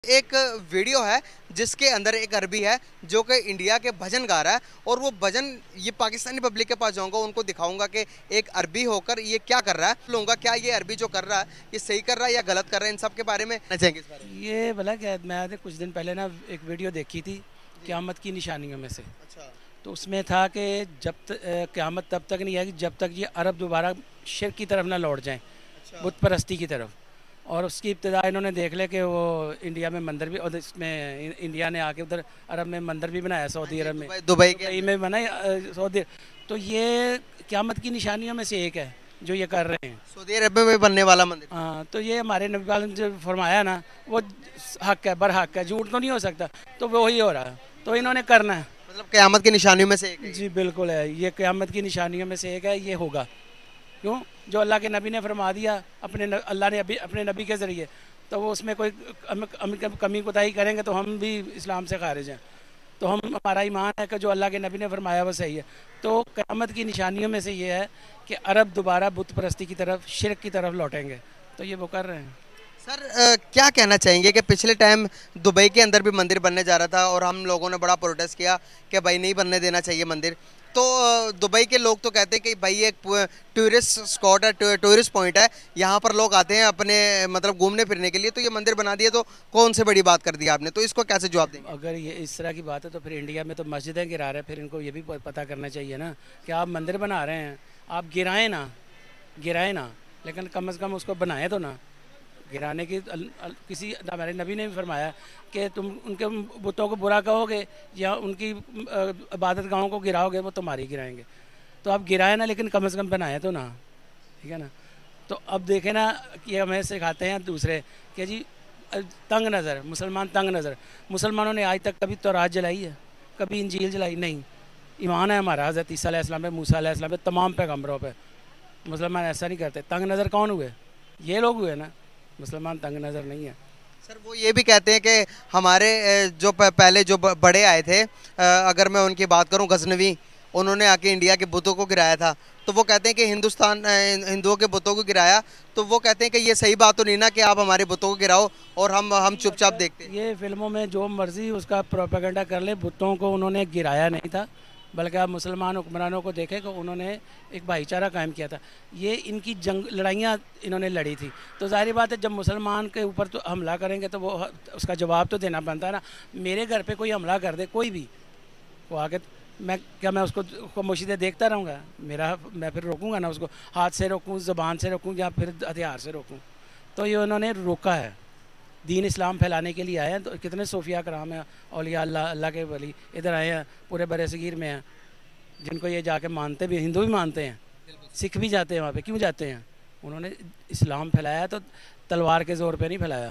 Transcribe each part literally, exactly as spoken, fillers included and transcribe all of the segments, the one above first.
एक वीडियो है जिसके अंदर एक अरबी है जो कि इंडिया के भजन गा रहा है और वो भजन ये पाकिस्तानी पब्लिक के पास जाऊंगा, उनको दिखाऊंगा कि एक अरबी होकर ये क्या कर रहा है। लूंगा क्या ये अरबी जो कर रहा है ये सही कर रहा है या गलत कर रहा है, इन सब के बारे में जाएंगे इस बारे में। ये भला क्या, मैं कुछ दिन पहले ना एक वीडियो देखी थी क़यामत की निशानियों में से। अच्छा। तो उसमें था कि जब क़यामत तब तक नहीं आएगी जब तक ये अरब दोबारा शिर्क की तरफ ना लौट जाएं, अच्छा। बुत परस्ती की तरफ। और उसकी इब्तिदा इन्होंने देख लिया कि वो इंडिया में मंदिर भी, और इसमें इंडिया ने आके उधर अरब में मंदिर भी बनाया, सऊदी अरब में, दुबई के दुबई में बनाया सऊदी। तो ये क़यामत की निशानियों में से एक है जो ये कर रहे हैं, सऊदी अरब में बनने वाला मंदिर। हाँ, तो ये हमारे नबी पाक ने जो फरमाया ना वो हक है, बर हक है, झूठ तो नहीं हो सकता। तो वो ही हो रहा है, तो इन्होंने करना है। मतलब क़यामत की निशानियों में से एक है। जी बिल्कुल है, ये क़यामत की निशानियों में से एक है, ये होगा। क्यों? जो अल्लाह के नबी ने फरमा दिया अपने न, अल्लाह ने अभी अपने नबी के ज़रिए, तो वो उसमें कोई कमी कोताही करेंगे तो हम भी इस्लाम से खारिज हैं। तो हम हमारा ईमान है कि जो अल्लाह के नबी ने फरमाया वो सही है। तो क़यामत की निशानियों में से ये है कि अरब दोबारा बुत परस्ती की तरफ, शिरक की तरफ लौटेंगे। तो ये वो कर रहे हैं। सर आ, क्या कहना चाहेंगे कि पिछले टाइम दुबई के अंदर भी मंदिर बनने जा रहा था और हम लोगों ने बड़ा प्रोटेस्ट किया कि भाई नहीं बनने देना चाहिए मंदिर। तो दुबई के लोग तो कहते हैं कि भाई ये एक टूरिस्ट स्पॉट है, टूरिस्ट पॉइंट है, यहाँ पर लोग आते हैं अपने मतलब घूमने फिरने के लिए, तो ये मंदिर बना दिया तो कौन से बड़ी बात कर दी आपने, तो इसको कैसे जवाब देंगे? अगर ये इस तरह की बात है तो फिर इंडिया में तो मस्जिदें गिरा रहे हैं, फिर इनको ये भी पता करना चाहिए ना कि आप मंदिर बना रहे हैं, आप गिराएं ना, गिराएं ना, लेकिन कम अज़ कम उसको बनाएं तो ना। गिराने की अल, अल, किसी हमारे नबी ने भी फरमाया कि तुम उनके बुतों को बुरा कहोगे या उनकी इबादत गाहों को गिराओगे, वो तुम्हारी गिराएंगे। तो आप गिराए ना, लेकिन कम से कम बनाए तो ना, ठीक है ना। तो अब देखें ना कि हमें सिखाते हैं दूसरे कि जी तंग नज़र, मुसलमान तंग नज़र। मुसलमानों ने आज तक कभी तौरात जलाई है, कभी इंजील जलाई नहीं। ईमान है हमारा हज़रत ईसा अलैहिस्सलाम पे, मूसा अलैहिस्सलाम पे, तमाम पैगम्बरों पे। मुसलमान ऐसा नहीं करते। तंग नज़र कौन हुए? ये लोग हुए ना, मुसलमान तंग नज़र नहीं है। सर वो ये भी कहते हैं कि हमारे जो पहले जो बड़े आए थे, अगर मैं उनकी बात करूं, गजनवी, उन्होंने आके इंडिया के बुतों को गिराया था। तो वो कहते हैं कि हिंदुस्तान हिंदुओं के बुतों को गिराया, तो वो कहते हैं कि ये सही बात तो नहीं ना कि आप हमारे बुतों को गिराओ और हम हम चुपचाप देखते हैं। ये फिल्मों में जो मर्जी उसका प्रोपेगेंडा कर ले, बुतों को उन्होंने गिराया नहीं था, बल्कि आप मुसलमान हुक्मरानों को देखें कि उन्होंने एक भाईचारा कायम किया था। ये इनकी जंग लड़ाइयाँ इन्होंने लड़ी थी। तो जाहिर बात है जब मुसलमान के ऊपर तो हमला करेंगे तो वो उसका जवाब तो देना बनता है ना। मेरे घर पे कोई हमला कर दे, कोई भी वो आगे, मैं क्या मैं उसको खामोशी से देखता रहूँगा? मेरा मैं फिर रोकूँगा ना उसको, हाथ से रोकूँ, ज़बान से रोकूँ या फिर हथियार से रोकूँ। तो ये उन्होंने रोका है, दीन इस्लाम फैलाने के लिए आए हैं। तो कितने सूफिया कराम हैं, औलिया अल्लाह अल्लाह के वली इधर आए हैं, पूरे बरे सगीर में हैं, जिनको ये जाके मानते भी, हिंदू भी मानते हैं, सिख भी जाते हैं वहाँ पे। क्यों जाते हैं? उन्होंने इस्लाम फैलाया तो तलवार के ज़ोर पे नहीं फैलाया।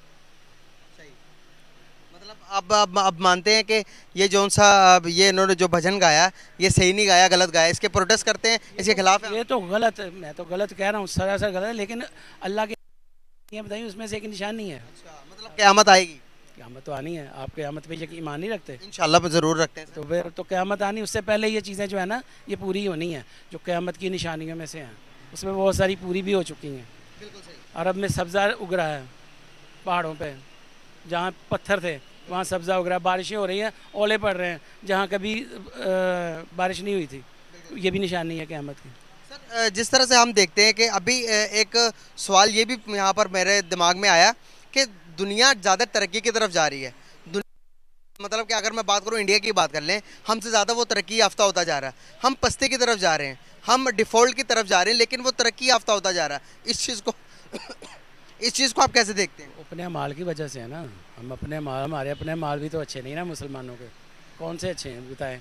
सही। मतलब अब अब अब मानते हैं कि ये जो सा ये इन्होंने जो भजन गाया ये सही नहीं गाया, गलत गाया, इसके प्रोटेस्ट करते हैं, इसके खिलाफ है। ये तो गलत है, मैं तो गलत कह रहा हूँ, सरासर गलत है। लेकिन अल्लाह के बताइए उसमें से एक निशान नहीं है। अच्छा, मतलब क़यामत आएगी? क़यामत तो आनी है। आप क़यामत पे यकीन ईमान नहीं रखते? इंशाल्लाह ज़रूर रखते हैं। तो फिर तो क़यामत आनी, उससे पहले ये चीज़ें जो है ना ये पूरी होनी है, जो क़यामत की निशानियों में से हैं, उसमें बहुत सारी पूरी भी हो चुकी हैं। बिल्कुल सही। अरब में सब्ज़ा उग रहा है, पहाड़ों पे जहाँ पत्थर थे वहाँ सब्ज़ा उग रहा है, बारिशें हो रही हैं, ओले पड़ रहे हैं जहाँ कभी बारिश नहीं हुई थी। ये भी निशानी है क़यामत की। सर जिस तरह से हम देखते हैं कि अभी एक सवाल ये भी यहाँ पर मेरे दिमाग में आया कि दुनिया ज़्यादा तरक्की की तरफ जा रही है। मतलब कि अगर मैं बात करूँ इंडिया की बात कर लें, हमसे ज़्यादा वो तरक्की याफ्ता होता जा रहा है, हम पस्ती की तरफ जा रहे हैं, हम डिफ़ॉल्ट की तरफ जा रहे हैं, लेकिन वो तरक्की याफ्ता होता जा रहा है। इस चीज़ को इस चीज़ को आप कैसे देखते हैं? अपने माल की वजह से है ना। हम अपने माल, हमारे अपने माल भी तो अच्छे नहीं ना मुसलमानों के। कौन से अच्छे हैं बताएं?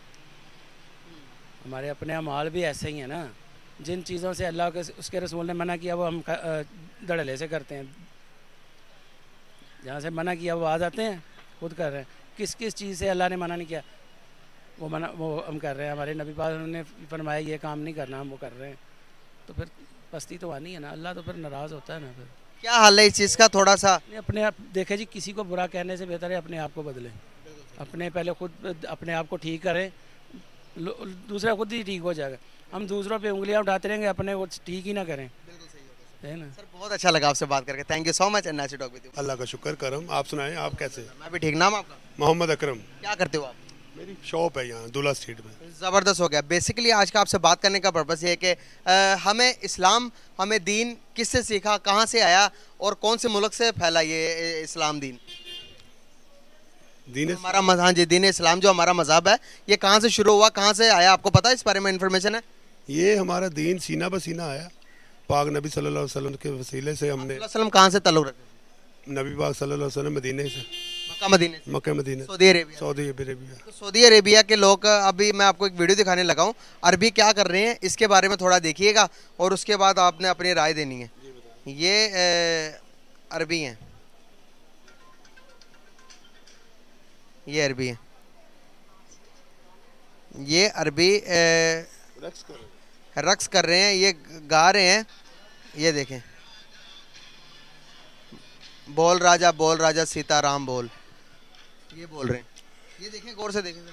हमारे अपने माल भी ऐसे ही हैं ना। जिन चीज़ों से अल्लाह के उसके रसूल ने मना किया वो हम धड़ल्ले से करते हैं, जहाँ से मना किया वो आ जाते हैं, खुद कर रहे हैं। किस किस चीज़ से अल्लाह ने मना नहीं किया वो मना वो हम कर रहे हैं। हमारे नबी पाक ने फरमाया ये काम नहीं करना, हम वो कर रहे हैं। तो फिर पस्ती तो आनी है ना, अल्लाह तो फिर नाराज़ होता है ना। फिर क्या हाल है इस चीज़ का? थोड़ा सा अपने आप देखे जी, किसी को बुरा कहने से बेहतर है अपने आप को बदलें। अपने पहले खुद अपने आप को ठीक करें, दूसरा खुद ही ठीक हो जाएगा। हम दूसरों पे उंगलियां उठाते रहेंगे, अपने वो ठीक ही ना करें। है ना। सर बहुत अच्छा लगा आपसे बात करके, thank you so much and nice to talk with you. अल्लाह का शुक्र करम। आप सुनाएं, आप कैसे हैं? मैं भी ठीक। नाम आपका? मोहम्मद अकरम। क्या करते हो आप? मेरी शॉप है यहाँ दूल्हा स्ट्रीट में। ज़बरदस्त हो गया। बेसिकली आज का आपसे बात करने का पर्पस ये है कि अ, हमें इस्लाम, हमें दीन किससे सीखा, कहाँ से आया और कौन से मुल्क से फैला ये ए, इस्लाम दीन? दीन हमारा मज़हब, हाँ जी, दीन इस्लाम जो हमारा मज़हब है ये कहाँ से शुरू हुआ, कहाँ से आया, आपको पता है इस बारे में इन्फॉर्मेशन है? ये हमारा दीन सीना ब सीना आया। पाक नबी सल्लल्लाहु अलैहि वसल्लम के वसीले से हमने, वसल्लम कहाँ से ताल्लुक़ रखते नबी पाक सल्लल्लाहु अलैहि वसल्लम मदीने से, हैं? मक्का मदीने से, मक्का मदीने, सऊदी अरेबिया। Saudi Arabia. तो सऊदी अरेबिया के लोग, अभी मैं आपको एक वीडियो दिखाने लगा हूँ, अरबी क्या कर रहे हैं इसके बारे में थोड़ा देखिएगा और उसके बाद आपने अपनी राय देनी है। ये अ, अरबी हैं, ये अरबी है, ये अरबी अ, रक्स कर रहे हैं, ये गा रहे हैं। ये देखें, बोल राजा बोल राजा सीताराम बोल, ये बोल रहे हैं। ये देखें, गौर से देखें,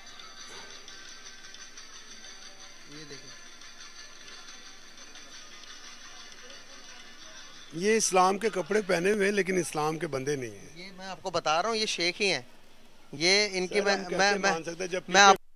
ये देखें। ये इस्लाम के कपड़े पहने हुए हैं लेकिन इस्लाम के बंदे नहीं हैं। ये मैं आपको बता रहा हूँ, ये शेख ही हैं। ये इनकी सर, मैं हम कैसे मैं मैं मान सकते हैं जब मैं आप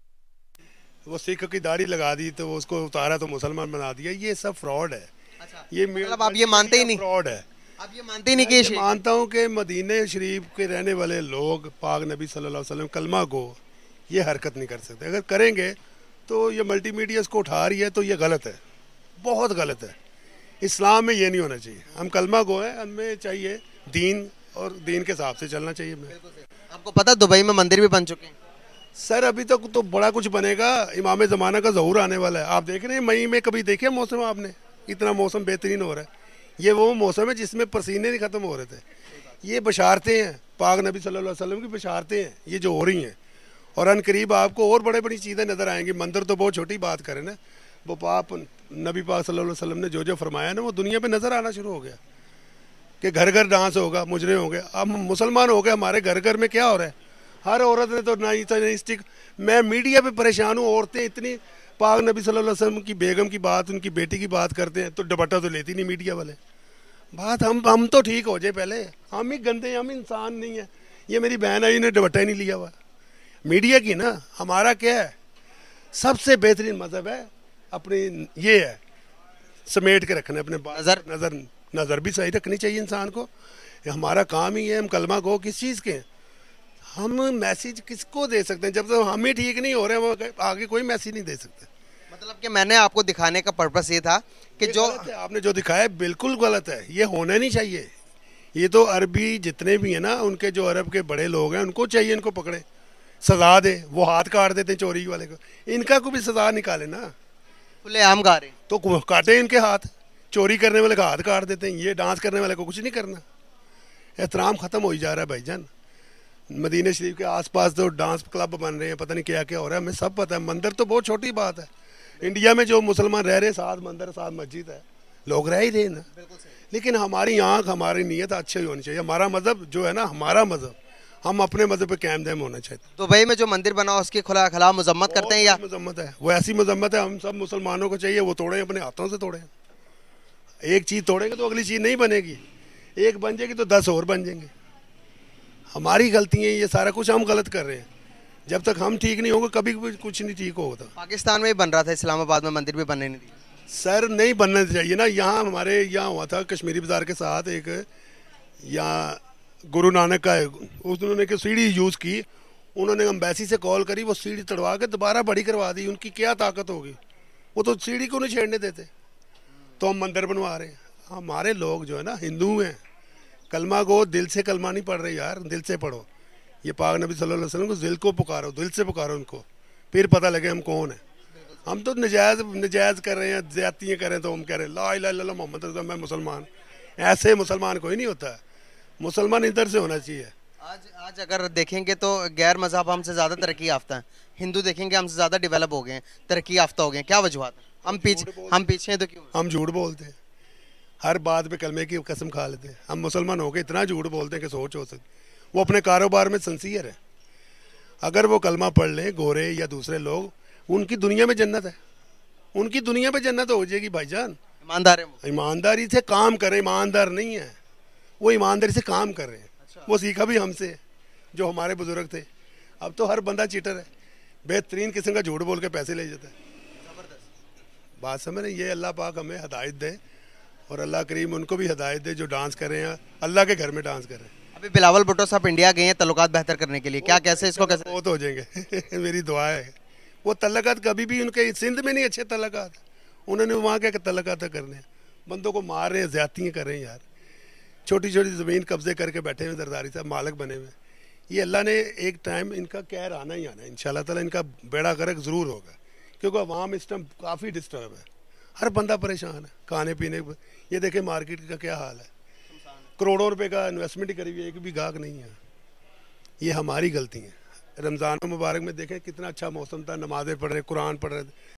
वो सिख की दाढ़ी लगा दी तो उसको उतारा तो मुसलमान बना दिया। ये सब फ्रॉड है। अच्छा, ये मतलब आप ये मानते ही नहीं? फ्रॉड है। आप ये मानते ही नहीं कि मैं ये ये शेख? मानता हूँ कि मदीने शरीफ के रहने वाले लोग पाक नबी सल्लल्लाहु अलैहि वसल्लम कलमा को ये हरकत नहीं कर सकते। अगर करेंगे तो ये मल्टीमीडिया इसको उठा रही है तो ये गलत है, बहुत गलत है। इस्लाम में ये नहीं होना चाहिए। हम कलमा को है, हमें चाहिए दीन और दीन के हिसाब से चलना चाहिए। मैं आपको पता दुबई में मंदिर भी बन चुके हैं? सर अभी तक तो, तो बड़ा कुछ बनेगा। इमाम ज़माना का ज़हूर आने वाला है। आप देख रहे हैं मई में, कभी देखे मौसम आपने? इतना मौसम बेहतरीन हो रहा है। ये वो मौसम है जिसमें पसीने नहीं ख़त्म हो रहे थे। ये बशारतें हैं, पाक नबी सल्लल्लाहु अलैहि वसल्लम की बशारतें हैं ये जो हो रही हैं। और अनकरीब आपको और बड़े बड़ी चीज़ें नज़र आएंगी। मंदिर तो बहुत छोटी बात करें ना, वो पाप नबी पाक सल्लल्लाहु अलैहि वसल्लम ने जो जो फरमाया ना वो दुनिया पे नज़र आना शुरू हो गया कि घर घर डांस होगा, मुजरे होंगे। अब हम मुसलमान हो गए, हमारे घर घर में क्या हो रहा है? हर औरत ने तो नई नई स्टिक। मैं मीडिया पे परेशान हूँ, औरतें इतनी पाक नबी सल्लल्लाहु अलैहि वसल्लम की बेगम की बात, उनकी बेटी की बात करते हैं तो दुपट्टा तो लेती नहीं मीडिया वाले। बात हम हम तो ठीक हो जाए पहले। हम ही गंदे, हम इंसान नहीं है। ये मेरी बहन आई ने दुपट्टा ही नहीं लिया हुआ। मीडिया की ना, हमारा क्या है? सबसे बेहतरीन मजहब है अपनी, ये है समेट के रखना अपने नज़र नज़र नज़र भी सही रखनी चाहिए इंसान को। हमारा काम ही है। हम कलमा को किस चीज़ के, हम मैसेज किसको दे सकते हैं? जब तक तो हम ही ठीक नहीं हो रहे हैं, वो आगे कोई मैसेज नहीं दे सकते। मतलब कि मैंने आपको दिखाने का पर्पस ये था कि ये जो आपने जो दिखाया है बिल्कुल गलत है। ये होना नहीं चाहिए। ये तो अरबी जितने भी हैं ना, उनके जो अरब के बड़े लोग हैं उनको चाहिए इनको पकड़े, सजा दे। वो हाथ काट देते हैं चोरी वाले को, इनका को भी सजा निकाले ना। खुलेआम गा रहे हैं। तो काटे इनके हाथ, चोरी करने वाले का हाथ काट देते हैं। ये डांस करने वाले को कुछ नहीं करना। एहतराम ख़त्म हो ही जा रहा है भाईजान। मदीने शरीफ के आसपास तो डांस क्लब बन रहे हैं, पता नहीं क्या क्या हो रहा है, हमें सब पता है। मंदिर तो बहुत छोटी बात है। इंडिया में जो मुसलमान रह रहे हैं, साथ मंदिर साथ मस्जिद है, लोग रह ही रहे ना। लेकिन हमारी आँख, हमारी नीयत अच्छी होनी चाहिए। हमारा मज़हब जो है ना, हमारा मज़हब, हम अपने मज़हब पे कायम दायम होना चाहिए। दुबई में जो मंदिर बना उसकी खुला खिलाफ मजम्मत करते हैं या मजम्मत है? वो ऐसी मजम्मत है, हम सब मुसलमानों को चाहिए वो तोड़ें, अपने हाथों से तोड़ें। एक चीज़ तोड़ेंगे तो अगली चीज़ नहीं बनेगी, एक बन जाएगी तो दस और बन जाएंगे। हमारी गलती है, ये सारा कुछ हम गलत कर रहे हैं। जब तक हम ठीक नहीं होंगे कभी भी कुछ नहीं ठीक होगा। पाकिस्तान में ही बन रहा था, इस्लामाबाद में मंदिर भी बनने नहीं दिया। सर नहीं बनना चाहिए ना। यहाँ हमारे यहाँ हुआ था कश्मीरी बाज़ार के साथ एक, यहाँ गुरु नानक का है, उन्होंने कि सीढ़ी यूज़ की, उन्होंने अम्बेसी से कॉल करी, वो सीढ़ी तड़वा के दोबारा बड़ी करवा दी। उनकी क्या ताकत होगी? वो तो सीढ़ी को नहीं छेड़ने देते, तो हम मंदिर बनवा रहे हैं। हमारे लोग जो है ना हिंदू हैं, कलमा को दिल से कलमा नहीं पढ़ रहे यार, दिल से पढ़ो। ये पाक नबी सल्लल्लाहु अलैहि वसल्लम को दिल को पुकारो, दिल से पुकारो उनको, फिर पता लगे हम कौन है। हम तो नजायज़ नजायज़ कर रहे हैं, ज़्यादतियाँ कर रहे हैं, तो हम कह रहे हैं ला इलाहा इल्लल्लाह मोहम्मद रसूलुल्लाह, मैं मुसलमान। ऐसे मुसलमान कोई नहीं होता है। मुसलमान इधर से होना चाहिए। आज आज अगर देखेंगे तो गैर मज़हब हमसे ज़्यादा तरक्की याफ्ता है। हिंदू देखेंगे हमसे ज़्यादा डेवलप हो गए हैं, तरक्की याफ्ता हो गए हैं। क्या वजूहत है? हम पीछे हम पीछे हैं तो क्यों? हम झूठ बोलते हैं, हर बात पे कलमे की कसम खा लेते हैं। हम मुसलमान हो के इतना झूठ बोलते हैं कि सोच हो सकती। वो अपने कारोबार में सिंसियर है। अगर वो कलमा पढ़ लें, गोरे या दूसरे लोग, उनकी दुनिया में जन्नत है, उनकी दुनिया में जन्नत हो जाएगी भाईजान। ईमानदार है वो। ईमानदारी से काम करें, ईमानदार नहीं है वो, ईमानदारी से काम कर रहे हैं। अच्छा। वो सीखा भी हमसे है, जो हमारे बुजुर्ग थे। अब तो हर बंदा चीटर है, बेहतरीन किस्म का झूठ बोल के पैसे ले जाता है। बात समझ रहे? ये अल्लाह पाक हमें हिदायत दे और अल्लाह करीम उनको भी हिदायत दे जो डांस कर रहे हैं, अल्लाह के घर में डांस कर रहे हैं। अभी बिलावल भुट्टो साहब इंडिया गए हैं तल्लुकात बेहतर करने के लिए, क्या कैसे इसको कैसे? बहुत हो जाएंगे मेरी दुआ है। वो तल्लुकात कभी भी उनके सिंध में नहीं अच्छे तल्लुकात, उन्होंने वहाँ के तल्लुकात करने हैं। बंदों को मार रहे हैं, ज्यादतियाँ कर रहे हैं यार। छोटी छोटी ज़मीन कब्जे करके बैठे हुए जरदारी साहब मालिक बने हुए। ये अल्लाह ने एक टाइम इनका कहर आना ही आना है इंशाल्लाह ताला, इनका बेड़ा गर्क ज़रूर होगा, क्योंकि अवाम इस टाइम काफ़ी डिस्टर्ब है, हर बंदा परेशान है खाने पीने पर। ये देखें मार्केट का क्या हाल है, करोड़ों रुपए का इन्वेस्टमेंट करी हुई है, एक भी गाहक नहीं है। ये हमारी गलती है। रमज़ान मुबारक में देखें कितना अच्छा मौसम था, नमाज़ें पढ़ रहे, कुरान पढ़ रहे।